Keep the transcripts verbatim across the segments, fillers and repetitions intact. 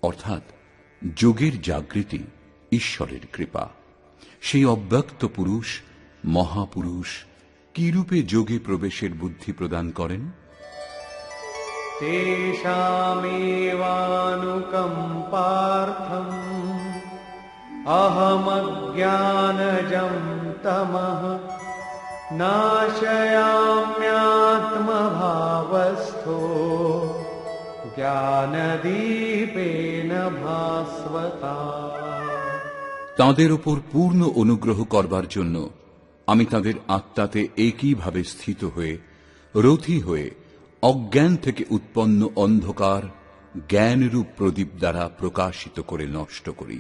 অর্থাৎ যোগের জাগৃতি ঈশ্বরের কৃপা। সেই অব্যক্ত পুরুষ, মহাপুরুষ কি রূপে যোগে প্রবেশের বুদ্ধি প্রদান করেন? তেষামেবানুকম্পার্থম অহমজ্ঞানজম তমঃ নাশয়াম্যাত্মভাবস্থো জ্ঞানদীপেন ভাস্বতা। তাঁদের উপর পূর্ণ অনুগ্রহ করবার জন্য আমি তাঁদের আত্মাতে একইভাবে স্থিত হয়ে, রথী হয়ে অজ্ঞান থেকে উৎপন্ন অন্ধকার জ্ঞানরূপ প্রদীপ দ্বারা প্রকাশিত করে নষ্ট করি।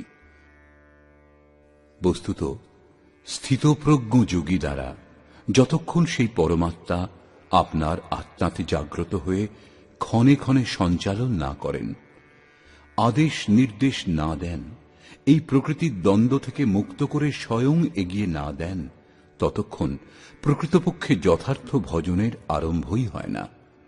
বস্তুত স্থিতপ্রজ্ঞ যোগী দ্বারা যতক্ষণ সেই পরমাত্মা আপনার আত্মাতে জাগ্রত হয়ে ক্ষণে ক্ষণে সঞ্চালন না করেন, আদেশ নির্দেশ না দেন, এই প্রকৃতির দ্বন্দ্ব থেকে মুক্ত করে স্বয়ং এগিয়ে না দেন, ততক্ষণ প্রকৃতপক্ষে যথার্থ ভজনের আরম্ভই হয় না।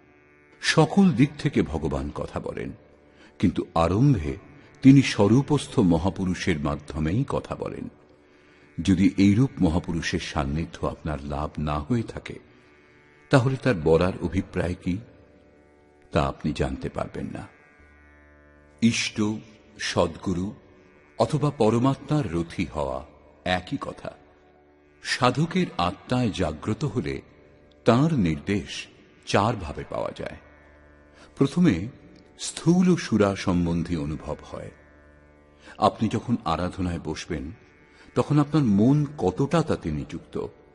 সকল দিক থেকে ভগবান কথা বলেন, কিন্তু আরম্ভে তিনি স্বরূপস্থ মহাপুরুষের মাধ্যমেই কথা বলেন। যদি এইরূপ মহাপুরুষের সান্নিধ্য আপনার লাভ না হয়ে থাকে, তাহলে তার বলার অভিপ্রায় কি তা আপনি জানতে পারবেন না। ইষ্ট, সদ্গুরু অথবা পরমাত্মার রথী হওয়া একই কথা। সাধকের আত্মায় জাগ্রত হলে তাঁর নির্দেশ চার ভাবে পাওয়া যায়। প্রথমে স্থূল সুরা সম্বন্ধী অনুভব হয়। আপনি যখন আরাধনায় বসবেন, তখন আপনার মন কতটা তাতে নিযুক্ত,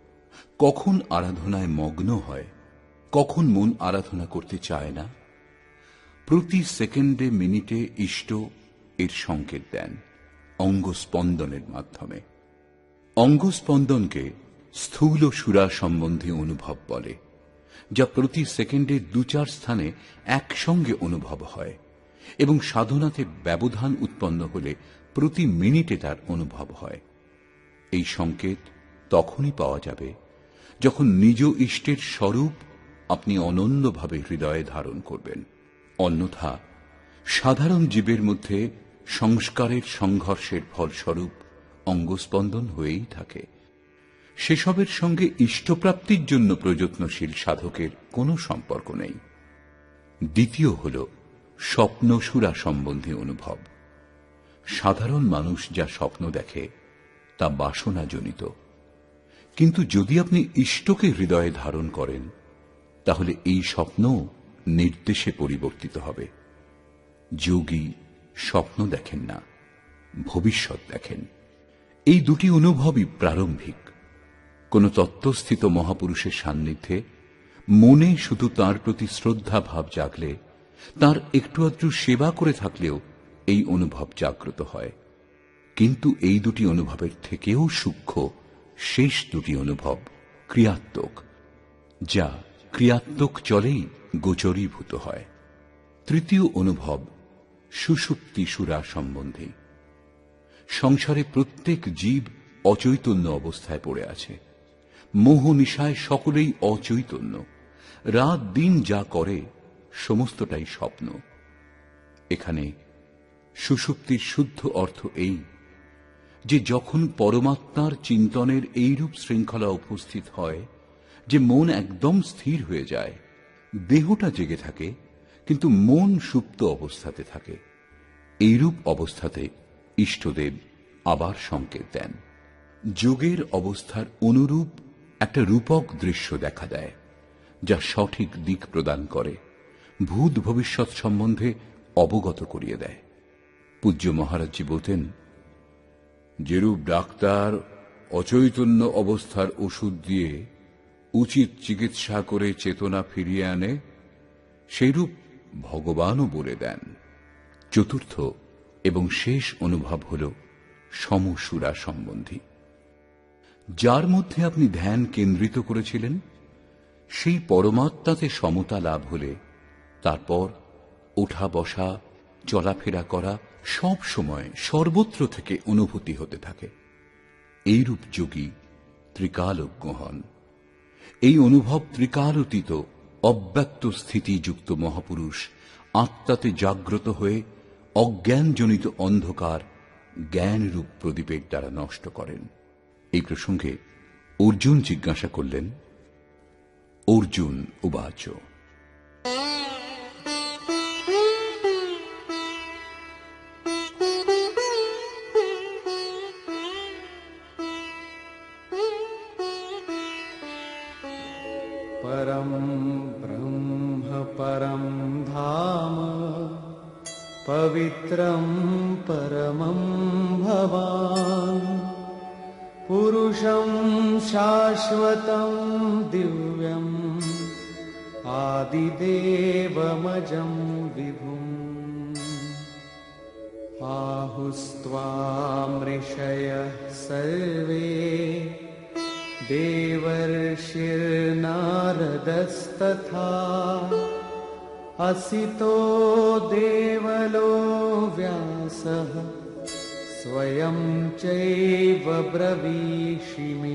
কখন আরাধনায় মগ্ন হয়, কখন মন আরাধনা করতে চায় না, প্রতি সেকেন্ডে মিনিটে ইষ্ট এর সংকেত দেন অঙ্গস্পন্দনের মাধ্যমে। অঙ্গস্পন্দনকে স্থূল সুরা সম্বন্ধী অনুভব বলে, যা প্রতি সেকেন্ডে দু চার স্থানে একসঙ্গে অনুভব হয় এবং সাধনাতে ব্যবধান উৎপন্ন হলে প্রতি মিনিটে তার অনুভব হয়। এই সংকেত তখনই পাওয়া যাবে যখন নিজ ইষ্টের স্বরূপ আপনি অনন্যভাবে হৃদয়ে ধারণ করবেন। অন্যথা সাধারণ জীবের মধ্যে সংস্কারের সংঘর্ষের ফলস্বরূপ অঙ্গস্পন্দন হয়েই থাকে। সেসবের সঙ্গে ইষ্টপ্রাপ্তির জন্য প্রযত্নশীল সাধকের কোনো সম্পর্ক নেই। দ্বিতীয় হল স্বপ্নসুরা সম্বন্ধী অনুভব। সাধারণ মানুষ যা স্বপ্ন দেখে তা বাসনাজনিত, কিন্তু যদি আপনি ইষ্টকে হৃদয়ে ধারণ করেন, তাহলে এই স্বপ্ন নির্দেশে পরিবর্তিত হবে। যোগী স্বপ্ন দেখেন না, ভবিষ্যৎ দেখেন। এই দুটি অনুভবই প্রারম্ভিক। কোন তত্ত্বস্থিত মহাপুরুষের সান্নিধ্যে মনে শুধু তাঁর প্রতি শ্রদ্ধা ভাব জাগলে, তাঁর একটু আধটু সেবা করে থাকলেও এই অনুভব জাগ্রত হয়। কিন্তু এই দুটি অনুভবের থেকেও সূক্ষ্ম শেষ দুটি অনুভব ক্রিয়াত্মক, যা ক্রিয়াত্মক চলেই গোচরীভূত হয়। তৃতীয় অনুভব সুষুপ্তি সুরা সম্বন্ধী। সংসারে প্রত্যেক জীব অচৈতন্য অবস্থায় পড়ে আছে। মোহ নিশায় সকলেই অচৈতন্য। রাত দিন যা করে সমস্তটাই স্বপ্ন। এখানে সুষুপ্তির শুদ্ধ অর্থ এই যে যখন পরমাত্মার চিন্তনের এইরূপ শৃঙ্খলা উপস্থিত হয় যে মন একদম স্থির হয়ে যায়, দেহটা জেগে থাকে কিন্তু মন সুপ্ত অবস্থাতে থাকে, এইরূপ অবস্থাতে ইষ্টদেব আবার সংকেত দেন। যোগের অবস্থার অনুরূপ একটা রূপক দৃশ্য দেখা দেয়, যা সঠিক দিক প্রদান করে, ভূত ভবিষ্যৎ সম্বন্ধে অবগত করিয়ে দেয়। পূজ্য মহারাজজি বলতেন, যেরূপ ডাক্তার অচৈতন্য অবস্থার ওষুধ দিয়ে উচিত চিকিৎসা করে চেতনা ফিরিয়ে আনে, সেইরূপ ভগবানও বলে দেন। চতুর্থ এবং শেষ অনুভব হল সমসুরা সম্বন্ধী। যার মধ্যে আপনি ধ্যান কেন্দ্রিত করেছিলেন, সেই পরমাত্মাতে সমতা লাভ হলে তারপর ওঠা বসা চলাফেরা করা সব সময় সর্বত্র থেকে অনুভূতি হতে থাকে। এইরূপ যোগী ত্রিকালজ্ঞ হন। এই অনুভব ত্রিকালতীত অব্যক্ত স্থিতিযুক্ত মহাপুরুষ আত্মাতে জাগ্রত হয়ে অজ্ঞানজনিত অন্ধকার জ্ঞানরূপ প্রদীপের দ্বারা নষ্ট করেন। এই প্রসঙ্গে অর্জুন জিজ্ঞাসা করলেন, অর্জুন উবাচ परं ब्रह्म परं धाम पवित्रं परमं भवान् पुरुषं शाश्वतं दिव्यम् आदिदेवमजं विभुम् आहुस्त्वां ऋषयः सर्वे देवर्षिर्नारदस्तथा असितो देवलो व्यासः स्वयं चैव ब्रवीषि मे।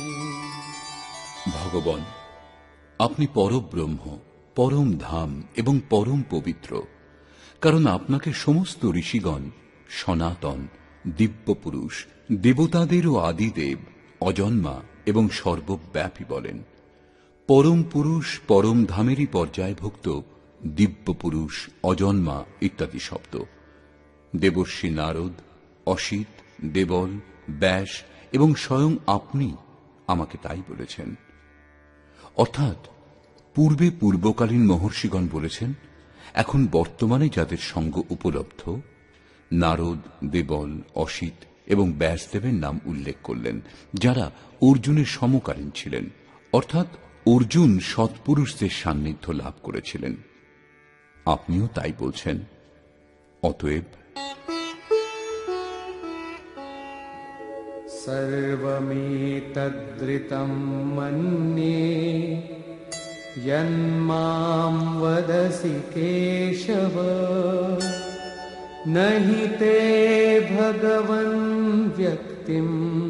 ভগবান, আপনি পরব্রহ্ম, পরম ধাম এবং পরম পবিত্র, কারণ আপনাকে সমস্ত ঋষিগণ সনাতন, দিব্য পুরুষ, দেবতাদেরও আদিদেব, অজন্মা এবং সর্বব্যাপী বলেন। পরম পুরুষ পরম ধামেরই পর্যায়ভুক্ত দিব্য পুরুষ, অজন্মা ইত্যাদি শব্দ দেবর্ষি নারদ, অসিত, দেবল, ব্যাস এবং স্বয়ং আপনি আমাকে তাই বলেছেন। অর্থাৎ পূর্বে পূর্বকালীন মহর্ষিগণ বলেছেন, এখন বর্তমানে যাদের সঙ্গ উপলব্ধ, নারদ, দেবল, অসিত এবং ব্যাসদেবের নাম উল্লেখ করলেন, যারা অর্জুনের সমকালীন ছিলেন। অর্থাৎ অর্জুন সৎপুরুষদের সান্নিধ্য লাভ করেছিলেন। আপনিও তাই বলছেন। অতএব सर्वमेतद्ऋतं मन्ये यन्मां वदसि केशव न हि ते भगवन् व्यक्तिं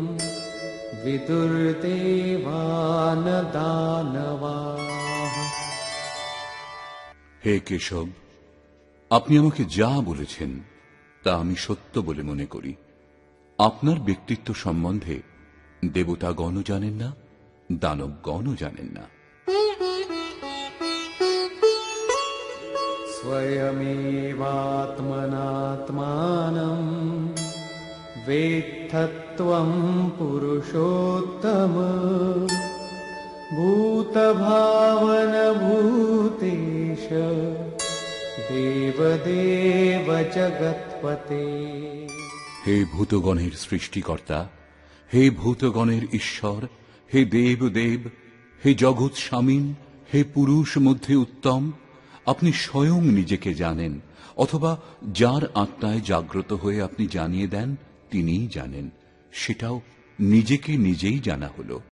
विदुर्देवान दानवाः। হে কেশব, আপনি আমাকে যা বলেছেন তা আমি সত্য বলে মনে করি। আপনার ব্যক্তিত্ব সম্বন্ধে দেবতাগণও জানেন না, দানবগণও জানেন না। स्वयमेवात्मनात्मानं वेत्थत्वं पुरुषोत्तम भूतभावनभूतेश देवदेव जगत्पते। হে ভূতগণের সৃষ্টিকর্তা, হে ভূতগণের ঈশ্বর, হে দেব দেব, হে জগৎ স্বামীন, হে পুরুষ মধ্যে উত্তম, আপনি স্বয়ং নিজেকে জানেন, অথবা যার আত্মায় জাগ্রত হয়ে আপনি জানিয়ে দেন তিনিই জানেন। সেটাও নিজেকে নিজেই জানা হলো।